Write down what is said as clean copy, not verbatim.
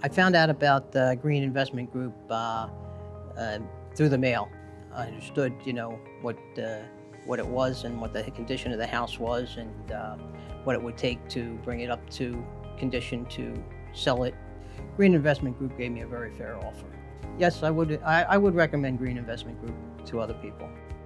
I found out about the Green Investment Group through the mail. I understood, what it was and what the condition of the house was, and what it would take to bring it up to condition to sell it. Green Investment Group gave me a very fair offer. Yes, I would recommend Green Investment Group to other people.